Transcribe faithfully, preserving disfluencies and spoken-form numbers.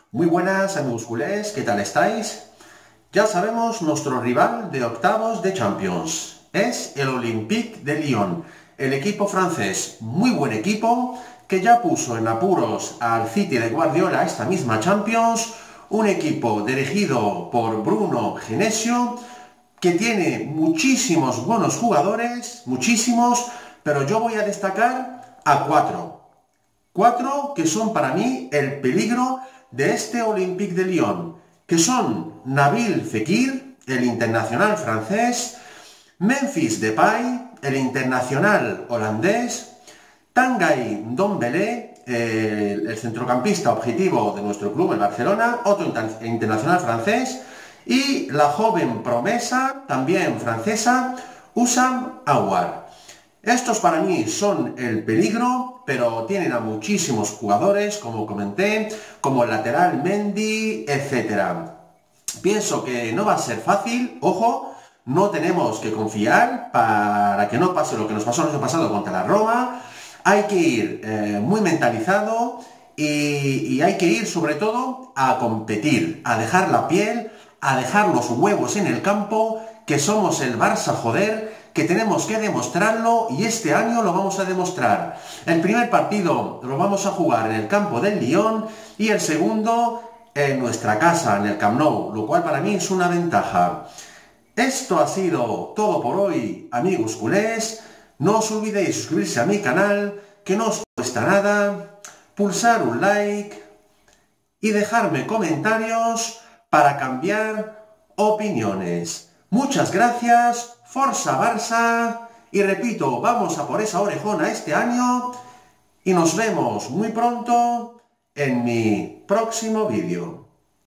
Muy buenas amigos culés, ¿qué tal estáis? Ya sabemos nuestro rival de octavos de Champions. Es el Olympique de Lyon, el equipo francés, muy buen equipo, que ya puso en apuros al City de Guardiola esta misma Champions, un equipo dirigido por Bruno Genesio, que tiene muchísimos buenos jugadores, muchísimos, pero yo voy a destacar a cuatro. Cuatro que son para mí el peligro de este Olympique de Lyon, que son Nabil Fekir, el internacional francés, Memphis Depay, el internacional holandés, Tanguy Ndombele, eh, el centrocampista objetivo de nuestro club, el Barcelona, otro inter internacional francés, y la joven promesa, también francesa, Houssam Aouar. Estos para mí son el peligro, pero tienen a muchísimos jugadores, como comenté, como el lateral Mendy, etcétera. Pienso que no va a ser fácil, ojo, no tenemos que confiar para que no pase lo que nos pasó el año pasado contra la Roma. Hay que ir eh, muy mentalizado y, y hay que ir sobre todo a competir, a dejar la piel, a dejar los huevos en el campo, que somos el Barça, joder, que tenemos que demostrarlo y este año lo vamos a demostrar. El primer partido lo vamos a jugar en el campo del Lyon y el segundo en nuestra casa, en el Camp Nou, lo cual para mí es una ventaja. Esto ha sido todo por hoy, amigos culés. No os olvidéis suscribirse a mi canal, que no os cuesta nada, pulsar un like y dejarme comentarios para cambiar opiniones. Muchas gracias. Forza Barça, y repito, vamos a por esa orejona este año y nos vemos muy pronto en mi próximo vídeo.